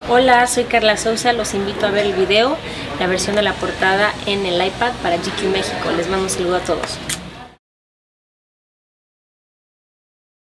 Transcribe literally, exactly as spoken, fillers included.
Hola, soy Carla Sousa, los invito a ver el video, la versión de la portada en el iPad para G Q México. Les mando un saludo a todos.